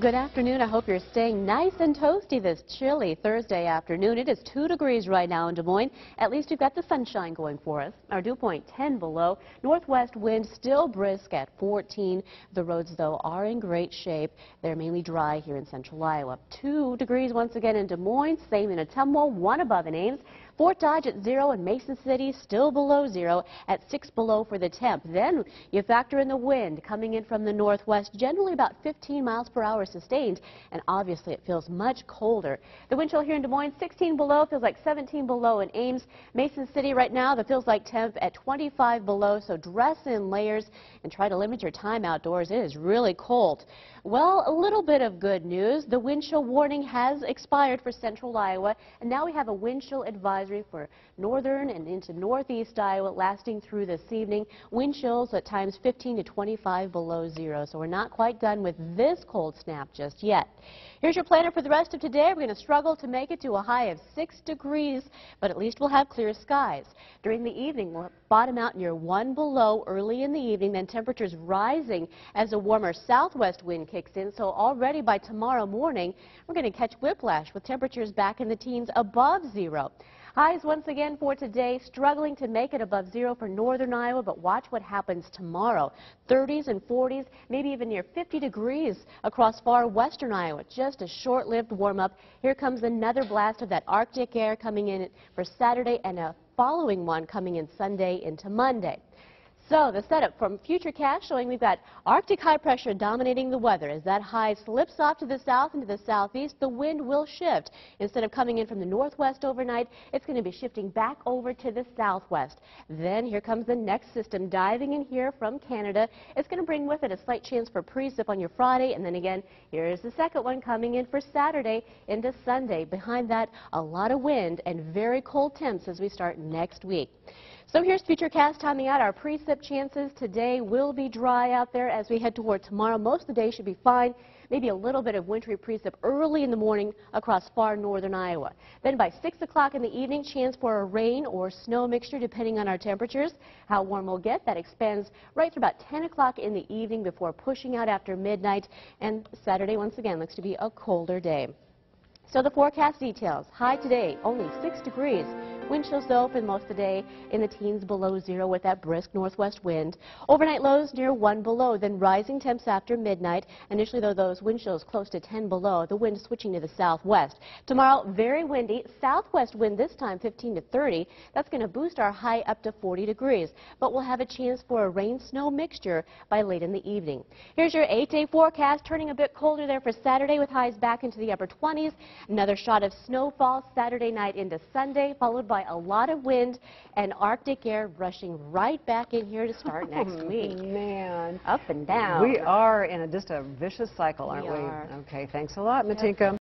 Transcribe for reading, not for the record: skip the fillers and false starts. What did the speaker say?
Good afternoon. I hope you're staying nice and toasty this chilly Thursday afternoon. It is 2 degrees right now in Des Moines. At least we've got the sunshine going for us. Our dew point 10 below. Northwest wind still brisk at 14. The roads, though, are in great shape. They're mainly dry here in central Iowa. 2 degrees once again in Des Moines. Same in Ottumwa, 1 above in Ames. Fort Dodge at 0 and Mason City still below 0 at 6 below for the temp. Then you factor in the wind coming in from the northwest, generally about 15 miles per hour sustained, and obviously it feels much colder. The wind chill here in Des Moines, 16 below, feels like 17 below in Ames. Mason City right now, the feels like temp at 25 below, so dress in layers and try to limit your time outdoors. It is really cold. Well, a little bit of good news. The wind chill warning has expired for central Iowa, and now we have a wind chill advisory for northern and into northeast Iowa lasting through this evening. Wind chills at times 15 to 25 below 0, so we're not quite done with this cold snap just yet. Here's your planner for the rest of today. We're going to struggle to make it to a high of 6 degrees, but at least we'll have clear skies. During the evening, we'll bottom out near 1 below early in the evening, then temperatures rising as a warmer southwest wind kicks in. So already by tomorrow morning, we're going to catch whiplash with temperatures back in the teens above 0. Highs once again for today, struggling to make it above 0 for northern Iowa, but watch what happens tomorrow. 30s and 40s, maybe even near 50 degrees across far western Iowa. Just a short-lived warm-up. Here comes another blast of that Arctic air coming in for Saturday and a following one coming in Sunday into Monday. So the setup from Futurecast showing we've got Arctic high pressure dominating the weather. As that high slips off to the south and to the southeast, the wind will shift. Instead of coming in from the northwest overnight, it's going to be shifting back over to the southwest. Then here comes the next system diving in here from Canada. It's going to bring with it a slight chance for precip on your Friday, and then again, here's the second one coming in for Saturday into Sunday. Behind that, a lot of wind and very cold temps as we start next week. So here's Futurecast timing out our precip chances. Today will be dry out there as we head toward tomorrow. Most of the day should be fine. Maybe a little bit of wintry precip early in the morning across far northern Iowa. Then by 6 o'clock in the evening, chance for a rain or snow mixture depending on our temperatures. How warm we'll get, that expands right through about 10 o'clock in the evening before pushing out after midnight. And Saturday, once again, looks to be a colder day. So the forecast details. High today, only 6 degrees. Wind chills, though, for most of the day in the teens below 0 with that brisk northwest wind. Overnight lows near 1 below, then rising temps after midnight. Initially, though, those wind chills close to 10 below. The wind switching to the southwest. Tomorrow, very windy. Southwest wind this time 15 to 30. That's going to boost our high up to 40 degrees. But we'll have a chance for a rain-snow mixture by late in the evening. Here's your 8-day forecast. Turning a bit colder there for Saturday with highs back into the upper 20s. Another shot of snowfall Saturday night into Sunday, followed by a lot of wind and Arctic air rushing right back in here to start next week. Man. Up and down. We are in just a vicious cycle, aren't we? We are. Okay, thanks a lot, Matinka.